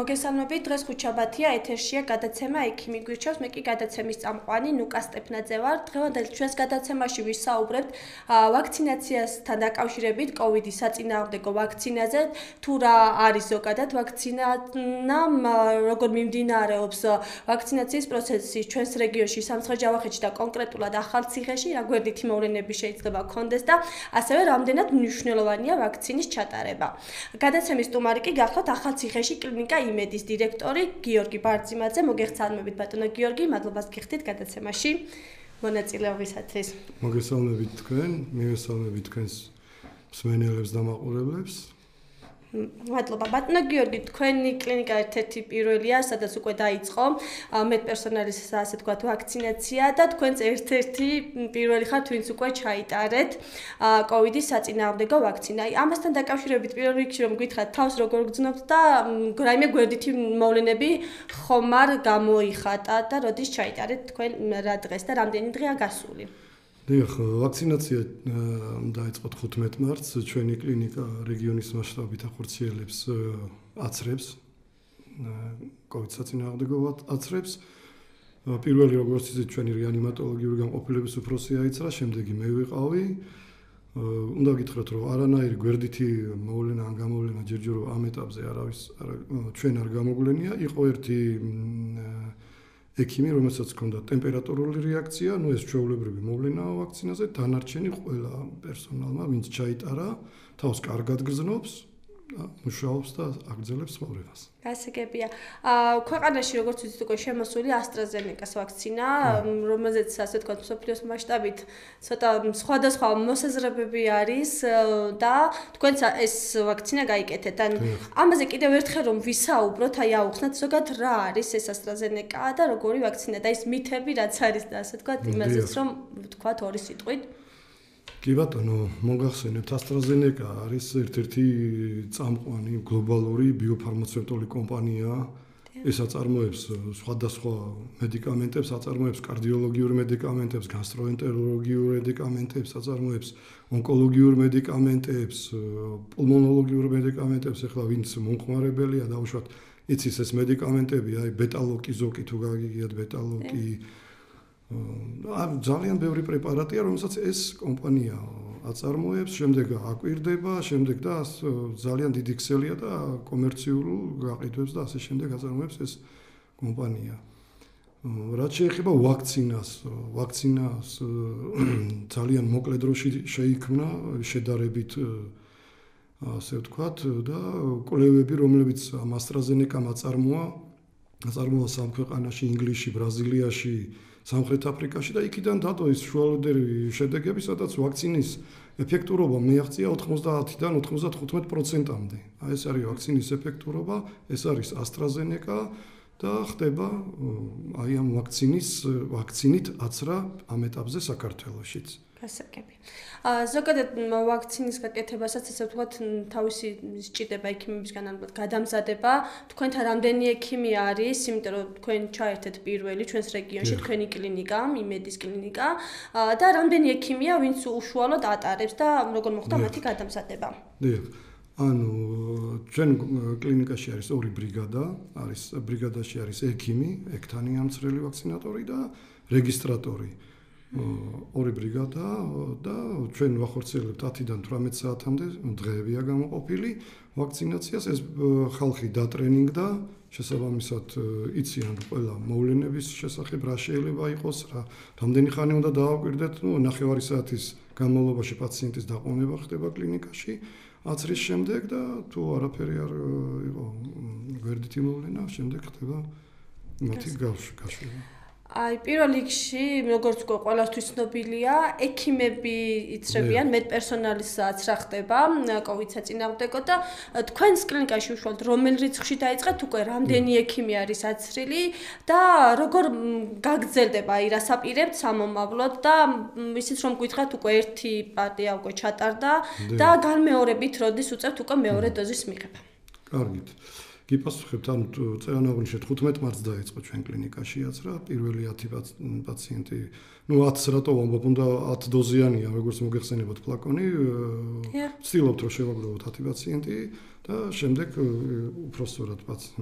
მოგესალმებით, დღეს ხუთშაბათია, ეთერშია გადაცემა ექიმი გვირჩევს, მე კი გადაცემის წამყვანი ნუკა სტეფნაძე ვარ. დღევანდელ ჩვენს გადაცემაში ვისაუბრებთ ვაქცინაციასთან დაკავშირებით COVID-ის საწინააღმდეგო ვაქცინაზე, თუ რა არის ზოგადად ვაქცინა, როგორ მიმდინარეობს ვაქცინაციის პროცესი ჩვენს რეგიონში, სამცხე-ჯავახეთში და კონკრეტულად ახალციხეში, რა გვერდითი მოვლენები შეიძლება გქონდეს და ასევე რამდენად მნიშვნელოვანია ვაქცინის ჩატარება. გადაცემის სტუმარი კი გახლავთ ახალციხეში კლინიკა იმედის დირექტორი გიორგი ბარძიმაძე. მოგესალმებით ბატონო გიორგი, მადლობას გიხდით გადაცემაში მონაწილეობისათვის. მოგესალმებით თქვენ, მივესალმებით თქვენს მსმენელებს და მაყურებლებს. მადლობა ბატონო გიორგი, თქვენი კლინიკა ერთ-ერთი პირველია, სადაც უკვე დაიწყო მედპერსონალის ასე ვთქვათ ვაქცინაცია და თქვენც ერთ-ერთი პირველი ხართ, ვინც უკვე ჩაიტარეთ COVID-ის საწინააღმდეგო ვაქცინა. ამასთან დაკავშირებით პირველ რიგში რომ გითხრათ თავს როგორ გძნობთ და რაიმე გვერდითი მოვლენები ხომ არ გამოიხატა და როდის ჩაიტარეთ თქვენ რა დღეს და რამდენი დღეა გასული? დიახ, ვაქცინაცია დაიწყო 15 მარტს, ჩვენი კლინიკა რეგიონის მასშტაბით ახორციელებს აცრებს, COVID საწინააღმდეგო აცრებს. პირველი როგორც იცით, ჩვენი რეანიმატოლოგიური განყოფილების უფროსი აიცრა, შემდეგი მე ვიყავი. უნდა გითხრათ, რომ არანაირი გვერდითი მოვლენა ან გამოვლენა ჯერჯერობით ამ ეტაპზე ჩვენ არ გამოგვგლენია. იყო ერთი ექიმი, რომელსაც ჰქონდა ტემპერატურული რეაქცია, ეს ჩვეულებრივი მოვლენაა ვაქცინაზე, დანარჩენი ყველა პერსონალმა, ვინც ჩაიტარა, თავს კარგად გრძნობს და მუშაობს და აგრძელებს ცხოვრებას. გასაგებია. ქვეყანაში როგორც ვიცით, უკვე შემოსული AstraZeneca-ს ვაქცინა, რომელზეც ასე ვთქვათ, მსოფლიოს მასშტაბით ცოტა სხვადასხვა მოსაზრებები არის და თქვენც ეს ვაქცინა გაიკეთეთ. ან ამაზე კიდევ ერთხელ რომ ვისაუბროთ, აუხსნათ ზოგადად რა არის ეს AstraZeneca და როგორი ვაქცინა და ის მითები რაც არის და ასე ვთქვათ, იმაზეც რომ ვთქვათ ორი სიტყვით. კი ბატონო, მოგახსენებთ, AstraZeneca არის ერთ-ერთი წამყვანი გლობალური ბიოფარმაცევტული კომპანია. ეს აწარმოებს სხვადასხვა მედიკამენტებს, აწარმოებს კარდიოლოგიურ მედიკამენტებს, გასტროენტეროლოგიურ მედიკამენტებს, აწარმოებს ონკოლოგიურ მედიკამენტებს, პულმონოლოგიურ მედიკამენტებს. ეხლა ვინც მომხმარებელია, დაუშვათ, იცის ეს მედიკამენტები, აი ბეტალოკი, ზოკი თუ გაგიგიათ ბეტალოკი. ძალიან ბევრი პრეპარატია, რომელსაც ეს კომპანია აწარმოებს, შემდეგ აკვირდება, შემდეგ და ძალიან დიდი ქსელია და კომერციულ გაყიდვებს და ასე შემდეგ აწარმოებს ეს კომპანია. რაც შეეხება ვაქცინას ძალიან მოკლე დროში შეიქმნა შედარებით ასე ვთქვათ და კვლევები, რომლებიც AstraZeneca-მ აწარმოა სამ ქვეყანაში, ინგლისში, ბრაზილიაში, სამხრეთ აფრიკაში და იქიდან დადო ის შუალედური შედეგები, სადაც ვაქცინის ეფექტურობა მიაღწია 90-დან 95%-მდე. ეს არის ვაქცინის ეფექტურობა, ეს არის AstraZeneca და ხდება აი ამ ვაქცინით აცრა ამ ეტაპზე საქართველოშიც. გასაგები. ზოგადად ვაქცინის გაკეთებასაც ასე ვთქვათ, თავისი სჭირდება ექიმებისგან ალბათ გადამზადება. თქვენთან რამდენი ექიმი არის, იმიტომ რომ თქვენ ჩაერთეთ პირველი ჩვენს რეგიონში, თქვენი კლინიკა, იმედის კლინიკა და რამდენი ექიმია, ვინც უშუალოდ ატარებს და როგორ მოხდა მათი გადამზადება? დიახ. ანუ ჩვენ კლინიკაში არის ორი ბრიგადა, ბრიგადაში არის ექიმი, ექთანი ამცრელი ვაქცინატორი და რეგისტრატორი. ორი ბრიგადა და ჩვენ ვახორციელებთ 10-დან 18 საათამდე დღეებია გამოყოფილი ვაქცინაციას. ეს ხალხი დატრენინგდა, შესაბამისად იციან ყველა მოვლენების შესახებ, რა შეიძლება იყოს, რამდენი ხანი უნდა დააკვირდეთ, ნახევარი საათის განმავლობაში პაციენტის დაყოვნება ხდება კლინიკაში, აცრის შემდეგ და თუ არაფერი არ იყო გვერდითი მოვლენა, შემდეგ ხდება მათი გაშვება. აი პირველ რიგში, როგორც ყველასთვის ცნობილია, ექიმები იცრებიან, მედპერსონალის აცრა ხდება COVID საწინააღმდეგო და თქვენს კლინიკაში უშუალოდ რომელ რიცხვში დაიწყეთ, უკვე რამდენი ექიმი არის აცრილი და როგორ გაგრძელდება, აი რას აპირებთ სამომავლოდ და ისიც რომ გითხრათ, უკვე ერთი პარტია უკვე ჩატარდა და განმეორებით როდის უწევთ უკვე მეორე დოზის მიღება. კარგით. გიპასუხებთ, ანუ წელთაღრიცხვის 15 მარტს დაიწყო ჩვენ კლინიკაშიაც რა, პირველი 10 პაციენტი, ну 10 რატო ვამბობ, უნდა 10 დოზიანია, როგორც მოგეხსენებათ ფლაკონი, ვცდილობთ რომ შევაგროვოთ 10 პაციენტი და შემდეგ უпросторად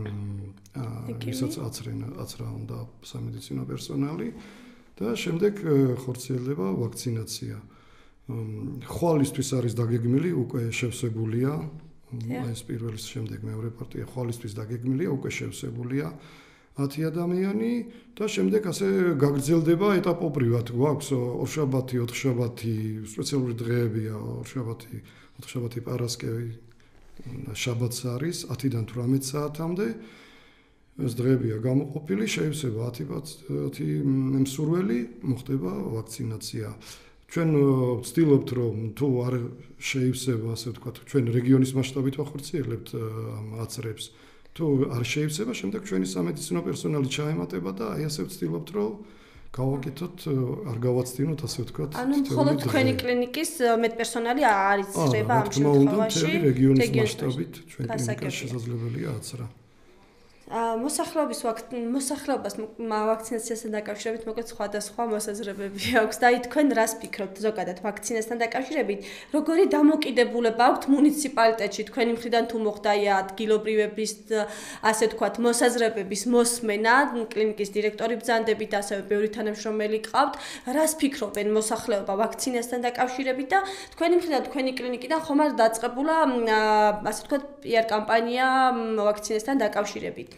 ვისაც აცრა უნდა სამედიცინო პერსონალი და შემდეგ ხორციელდება ვაქცინაცია. ხვალისთვის არის დაგეგმილი, უკვე შევსებულია. ეს პირველი შემდეგ მეორე პარტია ხვალისთვის დაგეგმილია, უკვე შევსებულია 10 ადამიანი და შემდეგ ასე გაგრძელდება ეტაპობრივად. გვაქვს ორშაბათი, ოთხშაბათი, სპეციალური დღეებია, ოთხშაბათი პარასკევი და შაბათს არის 10-დან 18 საათამდე. ეს დღეებია გამოყოფილი, შეივსება 10 მსურველი, მოხდება ვაქცინაცია. ჩვენ ვცდილობთ რომ თუ არ შეივსება, ასე ვთქვათ, ჩვენ რეგიონის მასშტაბით ვახორციელებთ აცრებს. თუ არ შეივსება, შემდეგ ჩვენი სამედიცინო პერსონალი ჩაემატება და აი ასე ვცდილობთ რომ გავაკეთოთ, არ გავაცდინოთ, ასე ვთქვათ. ანუ მხოლოდ თქვენი კლინიკის medpersonali არ იცრება ამ შემთხვევაში. რეგიონის მასშტაბით ჩვენ კლინიკაში შესაძლებელია აცრა. მოსახლეობას ვაქცინაციასთან დაკავშირებით მოკლედ სხვადასხვა მოსაზრებები აქვს და თქვენ რას ფიქრობთ ზოგადად ვაქცინასთან დაკავშირებით? როგორი დამოკიდებულება აქვთ მუნიციპალიტეტში თქვენი მხრიდან თუ მოხდა ადგილობრივების ასე ვთქვათ მოსაზრებების მოსმენა, კლინიკის დირექტორი ბრძანდებით, ასევე ბევრი თანამშრომელი ყავთ, რას ფიქრობენ მოსახლეობა ვაქცინასთან დაკავშირებით და თქვენი მხრიდან თქვენი კლინიკიდან ხომ არ დაწყებულა ასე ვთქვათ PR კამპანია ვაქცინასთან დაკავშირებით?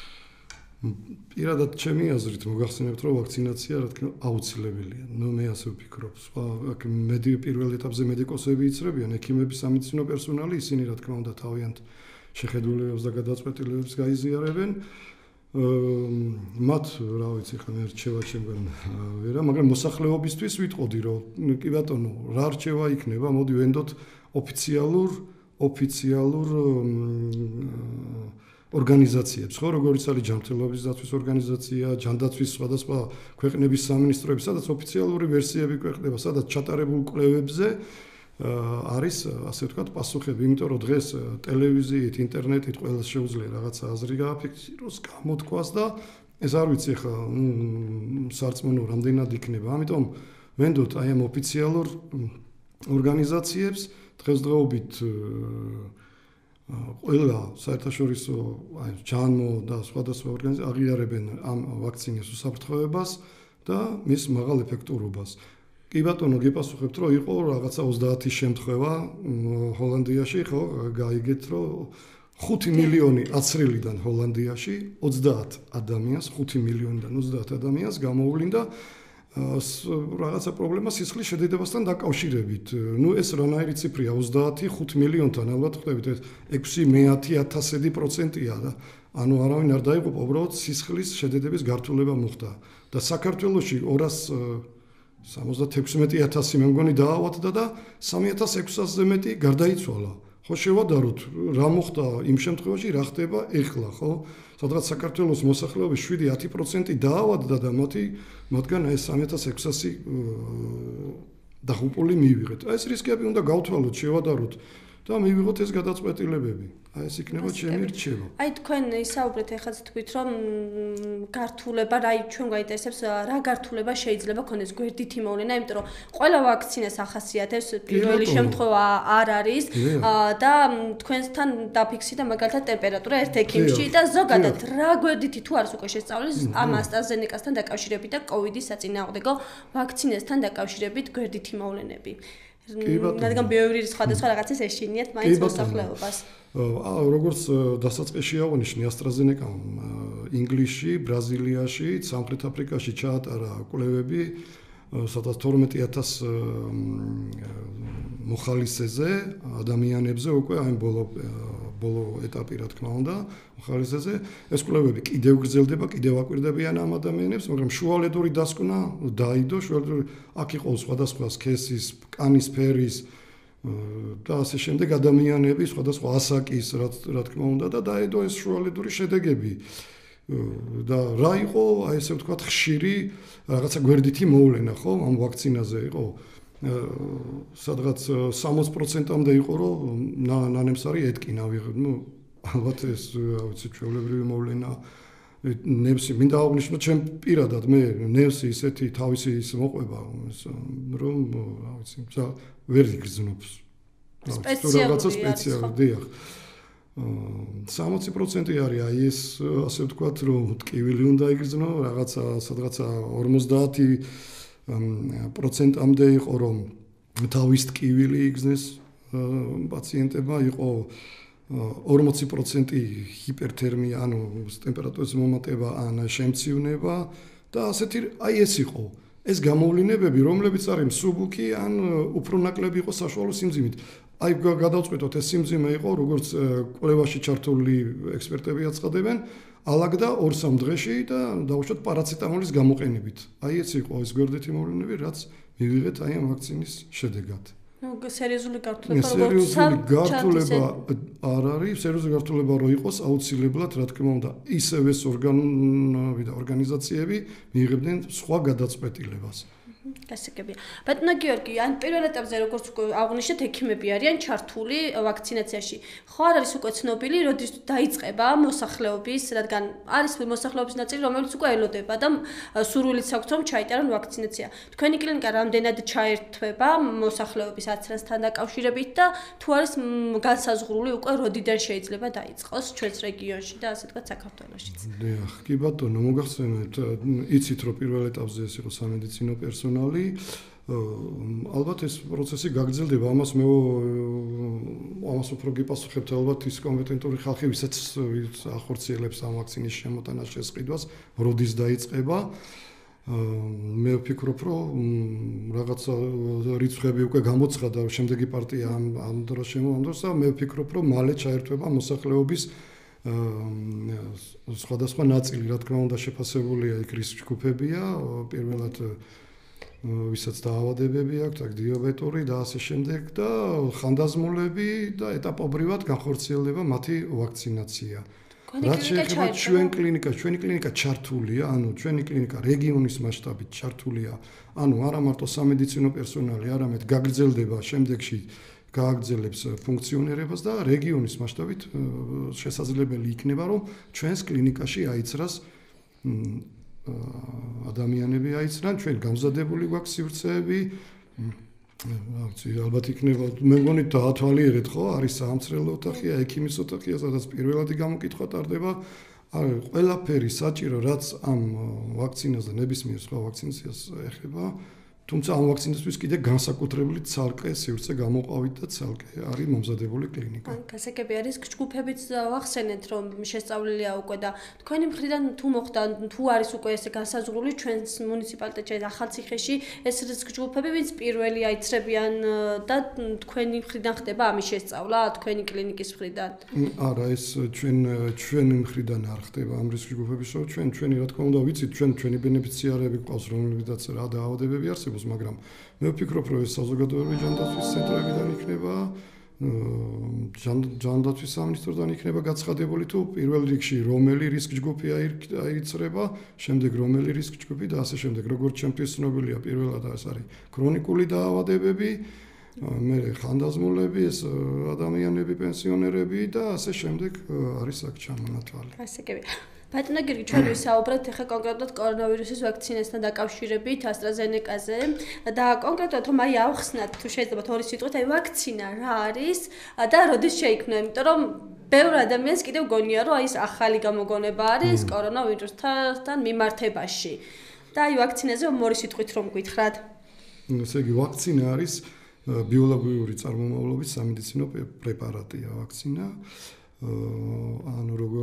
პირადად ჩემი აზრით მოგახსენებთ რომ ვაქცინაცია რა თქმა უნდა აუცილებელია. მე ასე ვფიქრობ. პირველ ეტაპზე მედიკოსები იცრებიან, ექიმები, სამედიცინო პერსონალი, ისინი რა თქმა უნდა თავიანთ შეხედულებებს და გადაწყვეტილებებს გაიზიარებენ. მათ რა ვიცი ხა მე რჩევა ჩემგან ვერა, მაგრამ მოსახლეობისთვის ვიტყოდი რომ კი ბატონო, რა რჩევა იქნება, მოდი ვენდოთ ოფიციალურ ორგანიზაციებს, ხო, როგორც არის ჯანმრთელობის დაცვის ორგანიზაცია, ჯანდაცვის სხვადასხვა ქვეყნების სამინისტროები, სადაც ოფიციალური ვერსიები ქვეყნდება, სადაც ჩატარებულ კვლევებზე არის, ასე ვთქვათ, პასუხები, იმიტომ რომ დღეს ტელევიზიით, ინტერნეტით ყველას შეუძლია რაღაცა აზრი გააფიქსიროს, გამოთქვას და ეს არ ვიცი ხა, სარწმუნო რამდენად იქნება. ამიტომ ვენდოთ აი ამ ოფიციალურ ორგანიზაციებს დღესდღეობით ყველა საერთაშორისო ჯანმო და სხვადასხვა ორგანიზაციები აღიარებენ ამ ვაქცინის უსაფრთხოებას და მის მაღალ ეფექტურობას. კი ბატონო, გიპასუხებთ, რომ იყო რაღაცა 30 შემთხვევა ჰოლანდიაში, ხო, გაიგეთ, რომ 5 მილიონი აცრილიდან ჰოლანდიაში 30 ადამიანს, 5 მილიონიდან 30 ადამიანს გამოუვლინდა რაღაცა პრობლემა სისხლის შედედებასთან დაკავშირებით. ეს რანაირი ციფრია 30 5 მილიონთან, ალბათ ხვდებით, 6-10%-ია და ანუ არავინ არ დაიღუპა, უბრალოდ სისხლის შედედების გართულება მოხდა და საქართველოში 276,000 მე მგონი დაავადდა და 3,600-ზე მეტი გარდაიცვალა. ხო შევადაროთ, რა მოხდა იმ შემთხვევაში, რა ხდება ეხლა, ხო? სადღაც საქართველოს მოსახლეობის 7-10% დაავადდა და მათგან ეს 3,600 დაღუპული მივიღეთ. ეს რისკები უნდა გავთვალოთ, შევადაროთ და მივიღოთ ეს გადაწყვეტილებები. ეს იქნება ჩემი რჩევა. თქვენ ისაუბრეთ ახლა თქვით რომ გართულება, ჩვენ გაინტერესებს რა გართულება შეიძლება ქონდეს გვერდითი მოვლენა, იმიტომ რომ ყველა ვაქცინას ახასიათებს პირველი შემთხვევა არ არის და თქვენთან დაფიქსირდა მაგალითად ტემპერატურა ერთ ექიმში და ზოგადად რა გვერდითი თუ არის უკვე შესწავლილი ამ AstraZeneca-სთან დაკავშირებით და COVID-ის საწინააღმდეგო ვაქცინასთან დაკავშირებით გვერდითი მოვლენები. რადგან ბევრი სხვადასხვა რაღაცას ეშინიათ მაინც მოსახლეობას. როგორც დასაწყისში აღნიშნე, AstraZeneca-მ ინგლისში, ბრაზილიაში, სამხრეთ აფრიკაში ჩაატარა კვლევები, სადაც 12,000 მოხალისეზე, ადამიანებზე უკვე აი ბოლო ეტაპი რა თქმა უნდა, მოხალისეზე. ეს კვლევები კიდევ გრძელდება, კიდევ აკვირდებიან ამ ადამიანებს, მაგრამ შუალედური დასკვნა დაიდო, აქ იყო სხვადასხვა სქესის, კანის ფერის და ასე შემდეგ ადამიანები, სხვადასხვა ასაკის, რა თქმა უნდა და დაედო ეს შუალედური შედეგები. და რა იყო, აი ესე ვთქვათ, ხშირი რაღაცა გვერდითი მოვლენა, ხო, ამ ვაქცინაზე იყო სადღაც 60%-მდე იყო, რომ ნანემსარი ეთკინა, ალბათ ეს ვიცი ჩვეულებრივი მოვლენა ნევსი მინდა აღნიშნო ჩემ პირადად მე ნევსი ისეთი თავისი ის მოყვება რომ ვიცი ვერ იგრძნობს სპეციალური დიახ 60% არის აი ეს ასე ვთქვათ რომ ტკივილი უნდა იგრძნო რაღაცა სადღაცა 50%-ამდე იყო რომ თავის ტკივილი იგრძნეს პაციენტებმა იყო 40% ჰიპერთერმია ანუ ტემპერატურის მომატება ან შემციუნება და ასეთი აი ეს იყო ეს გამოვლენებები რომლებიც არის მსუბუქი ან უფრო ნაკლები იყო საშუალო სიმძიმით აი გადავწყვიტოთ ეს სიმძიმე იყო როგორც კვლევაში ჩართული ექსპერტები აცხადებენ ალაგდა 2-3 დღეში და დაუშვათ პარაცეტამოლის გამოყენებით აი ეს იყო ეს გვერდითი მოვლენები რაც მივიღეთ აი ამ ვაქცინის შედეგად სერიოზული გართულება არ არის სერიოზული გართულება რო იყოს აუცილებლად რა თქმა უნდა ისევ ეს ორგანოები და ორგანიზაციები მიიღებდნენ სხვა გადაწყვეტილებას გასაგებია. ბატონო გიორგი, ან პირველ ეტაპზე როგორც აღნიშნეთ, ექიმები არიან ჩართული ვაქცინაციაში. ხო არ არის უკვე ცნობილი, როდის დაიწყება მოსახლეობის, რადგან არის მოსახლეობის ნაწილი, რომელიც უკვე ელოდება და სურვილიც აქვს, რომ ჩაიტარონ ვაქცინაცია. თქვენი კლინიკა რამდენად ჩაერთვება მოსახლეობის აცრასთან დაკავშირებით და თუ არის განსაზღვრული უკვე როდიდან შეიძლება დაიწყოს ჩვენს რეგიონში და ასე თქვა საქართველოშიც. დიახ, კი ბატონო, მოგახსენეთ, იცით რომ პირველ ეტაპზე ეს იყო სამედიცინო პერსონალი ალბათ ეს პროცესი გაგრძელდება ამას უფრო გიპასუხებთ ალბათ ის კომპეტენტური ხალხი ვისაც ახორციელებს ამ ვაქცინის შემოტანას შესყიდვას როდის დაიწყება მე ვფიქრობ რომ რაღაცა რიცხვები უკვე გამოცხადა შემდეგი პარტია ამ დროს შემოვამდროსა მე ვფიქრობ რომ მალე ჩაერთვება მოსახლეობის სხვადასხვა ნაწილი რა თქმა უნდა შეფასებულია იქ რისკ ჯგუფებია პირველად ვისაც დაავადებები აქვთ, აქ დიაბეტური და ასე შემდეგ და ხანდაზმულები და ეტაპობრივად განხორციელდება მათი ვაქცინაცია. რაც შეეხება ჩვენი კლინიკა ჩართულია, ანუ ჩვენი კლინიკა რეგიონის მასშტაბით ჩართულია, ანუ არა მარტო სამედიცინო პერსონალი, არამედ გაგრძელდება შემდეგში გააგრძელებს ფუნქციონირებას და რეგიონის მასშტაბით შესაძლებელი იქნება, რომ ჩვენს კლინიკაში აიცრას ადამიანები აიცრან ჩვენ გამზადებული გვაქვს სივრცეები ალბათ იქნება მე მგონი დაათვალიერეთ ხო არის სამცრელო ოთახია ექიმის ოთახია სადაც პირველადი გამოკითხვა ტარდება ყველაფერი საჭირო რაც ამ ვაქცინას და ნებისმიერ სხვა ვაქცინაციას ეხება თუმცა ამ ვაქცინისთვის კიდე განსაკუთრებული ცალკე სივრცე გამოყავით და ცალკე არის მომზადებული კლინიკა. გასაგები არის ჯგუფებიც ვახსენეთ რომ შესწავლილია უკვე და თქვენი მხრიდან თუ მოხდა თუ არის უკვე ესე განსაზღვრული ჩვენს მუნიციპალიტეტში ახალციხეში ეს რისკ ჯგუფები ვინც პირველი აიცრებიან და თქვენი მხრიდან ხდება ამის შესწავლა თქვენი კლინიკის მხრიდან? არა ეს ჩვენი მხრიდან არ ხდება ამ რისკ ჯგუფების ჩვენი რა თქმა უნდა ვიცით ჩვენი ბენეფიციარები ყავს რომლებიც რა დაავადებები არსებობს მაგრამ მე ვფიქრობ რომ ეს საზოგადოებრივი ჯანდაცვის ცენტრებიდან იქნება ჯანდაცვის სამინისტროდან იქნება გაცხადებული თუ პირველ რიგში რომელი რისკ ჯგუფი აიცრება შემდეგ რომელი რისკ ჯგუფი და ასე შემდეგ როგორც ჩემთვის ცნობილია პირველად ეს არის ქრონიკული დაავადებები მე ხანდაზმულები ეს ადამიანები პენსიონერები და ასე შემდეგ არის აქ ჩამონათვალი გასაგები ბატონო გიორგი ჩვენ ვისაუბრეთ ახლა კონკრეტულად კორონავირუსის ვაქცინასთან დაკავშირებით AstraZeneca-ზე და კონკრეტულად რომ აი ავხსნათ თუ შეიძლება ორი სიტყვით აი ვაქცინა რა არის და როდის შეიქმნა იმიტომ რომ ბევრ ადამიანს კიდევ გონია რომ აი ეს ახალი გამოგონება არის კორონავირუსთან მიმართებაში და აი ვაქცინაზე ორი სიტყვით რომ გითხრათ ესე იგი ვაქცინა არის ბიოლოგიური წარმომავლობის სამედიცინო პრეპარატია ვაქცინა ანუ როგორ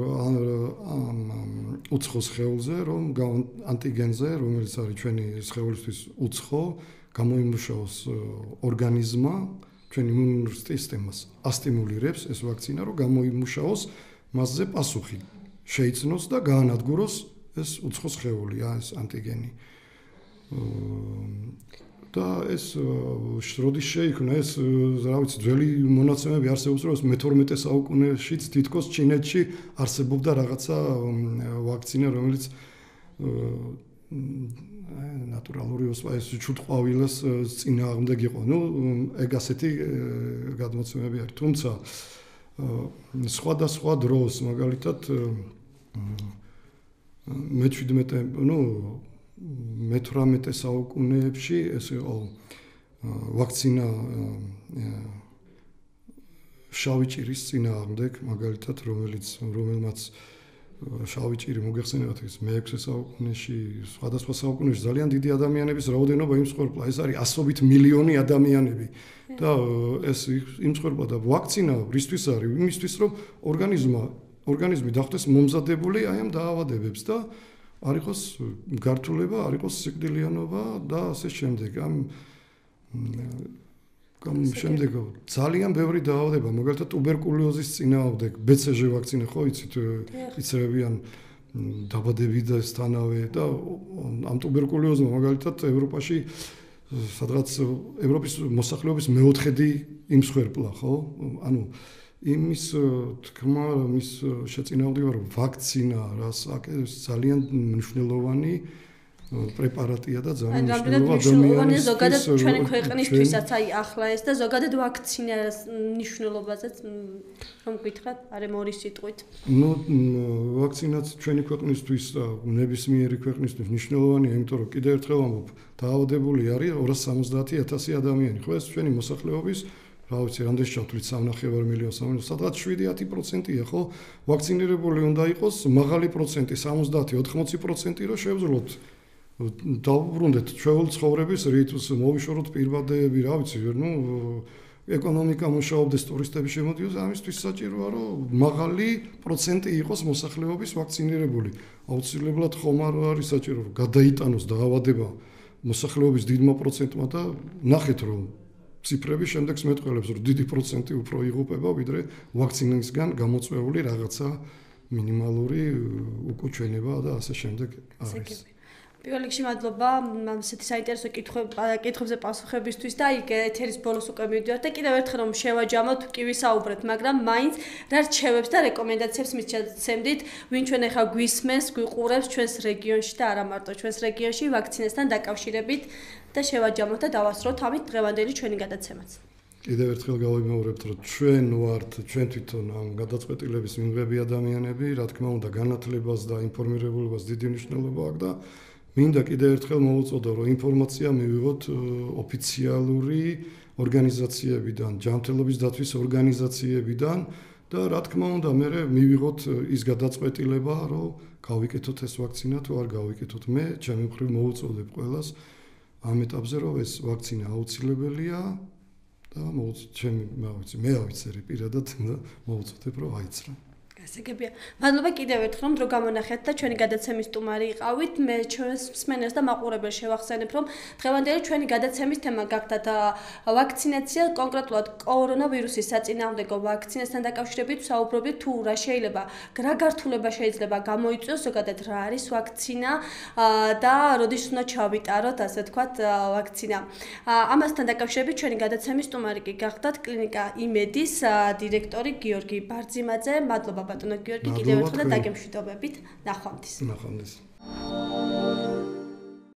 უცხო სხეულზე რომ ანტიგენზე რომელიც არის ჩვენი სხეულისთვის უცხო გამოიმუშაოს ორგანიზმმა ჩვენი იმუნურ სისტემას ასტიმულირებს ეს ვაქცინა რომ გამოიმუშაოს მასზე პასუხი შეიცნოს და გაანადგუროს ეს უცხო სხეული ეს ანტიგენი და ეს როდის შეიქმნა ეს რა ვიცი ძველი მონაცემები არსებობს რომ მე-12 საუკუნეშიც თითქოს ჩინეთში არსებობდა რაღაცა ვაქცინა რომელიც ნატურალური ეს ჩუტყვავილას წინააღმდეგ იყო. ნუ ეგ ასეთი გადმოცემები არის. თუმცა სხვადასხვა დროს, მაგალითად მე-18 საუკუნეებში ეს იყო ვაქცინა შავი ჭირის წინააღმდეგ, მაგალითად, რომელმაც შავი ჭირი მოგეხსენებათ ის მე-6 საუკუნეში, სხვადასხვა საუკუნეში ძალიან დიდი ადამიანების რაოდენობა იმსხვერპლა. ეს არის ასობით მილიონი ადამიანები და ეს იმსხვერპლა და ვაქცინა რისთვის არის? იმისთვის, რომ ორგანიზმი დახდეს მომზადებული აი ამ დაავადებებს და არ იყოს გართულება, არ იყოს სიკვდილიანობა და ასე შემდეგ. შემდეგ ძალიან ბევრი დაავადება, მაგალითად ტუბერკულოზის წინააღმდეგ BCG ვაქცინა ხო იცით, იწრებიან დაბადებიდანვე და ამ ტუბერკულოზმა მაგალითად ევროპაში სადღაც ევროპის მოსახლეობის მეოთხედი იმსხვერპლა, ხო? ანუ იმის თქმა, მის შეწინააღმდეგობა რომ ვაქცინა რას აკეთებს ძალიან მნიშვნელოვანი პრეპარატია და ძალიან მნიშვნელოვანი ზოგადად ჩვენი ქვეყნისთვისაც აი ახლა ეს და ზოგადად ვაქცინას მნიშვნელობაზეც რომ გითხრათ, არა მორი სიტყვით. ვაქცინაც ჩვენი ქვეყნისთვის და ნებისმიერი ქვეყნისთვის მნიშვნელოვანია, იმიტომ რომ კიდევ ერთხელ ვამბობ, დაავადებული არის 270,000 ადამიანი, ხო ეს ჩვენი მოსახლეობის რა ვიცი, რამდენი ჩავთვლით 3.5 მილიონს, სადღაც 7-10%-ია, ხო? ვაქცინირებული უნდა იყოს მაღალი პროცენტი, 70-80% რომ შევძლოთ დავბრუნდეთ ჩვეულ ცხოვრების რიტმს, მოვიშოროთ პირვადეები, რა ვიცი, ეკონომიკა მუშაობდეს, ტურისტები შემოდიოს, ამისთვის საჭიროა, რომ მაღალი პროცენტი იყოს მოსახლეობის ვაქცინირებული. აუცილებლად ხომ არ არის საჭირო, რომ გადაიტანოს დაავადება მოსახლეობის დიდმა პროცენტმა და ნახეთ, რომ ციფრები შემდეგს მეტყველებს, რომ დიდი პროცენტი უფრო იღუპება, ვიდრე ვაქცინისგან გამოწვეული რაღაცა მინიმალური უკუჩვენება და ასე შემდეგ არის. პირველ რიგში მადლობა ასეთი საინტერესო კითხვებზე პასუხებისთვის და იქ ეთერის ბოლოს უკვე მივდივართ და კიდევ ერთხელ რომ შევაჯამოთ კი ვისაუბრეთ, მაგრამ მაინც რა რჩევებს და რეკომენდაციებს მისცემდით, ვინ ჩვენ ახლა გვისმენს, გვიყურებს ჩვენს რეგიონში და არა მარტო ჩვენს რეგიონში ვაქცინასთან დაკავშირებით და შევაჯამოთ და დავასრულოთ ამით დღევანდელი ჩვენი გადაცემაც. კიდევ ერთხელ გავიმეორებთ, რომ ჩვენ ვართ ჩვენ თვითონ ამ გადაწყვეტილების მიმღები ადამიანები, რა თქმა უნდა, განათლებას და ინფორმირებულობას დიდი მნიშვნელობა აქვს და მინდა კიდევ ერთხელ მოვუწოდო, რომ ინფორმაცია მივიღოთ ოფიციალური ორგანიზაციებიდან, ჯანმრთელობის დაცვის ორგანიზაციებიდან და რა თქმა უნდა, მე მივიღოთ ის გადაწყვეტილება, რომ გავიკეთოთ ეს ვაქცინა თუ არ გავიკეთოთ. მე ჩემი მხრივ მოვუწოდებ ყველას ამ ეტაპზე, რომ ეს ვაქცინა აუცილებელია და მე ავიცერი პირადად და მოვუწოდებ, რომ აიცრა. გასაგებია. მადლობა კიდევ ერთხელ, რომ დრო გამონახეთ და ჩვენი გადაცემის სტუმარი იყავით. მე ჩვენს მსმენელს და მაყურებელს შევახსენებ, რომ დღევანდელი ჩვენი გადაცემის თემა გახდათ ვაქცინაცია, კონკრეტულად კორონავირუსის საწინააღმდეგო ვაქცინასთან დაკავშირებით ვსაუბრობთ, თუ რა შეიძლება, რა გართულება შეიძლება გამოიწვიოს, ზოგადად რა არის ვაქცინა და როდის უნდა ჩავიტაროთ, ასე ვთქვათ, ვაქცინა. ამასთან დაკავშირებით ჩვენი გადაცემის სტუმარი კი გახდათ კლინიკა იმედის დირექტორი გიორგი ბარძიმაძე. მადლობა ბატონო გიორგი, კიდევ ერთხელ და დაგემშვიდობებით. ნახვამდის.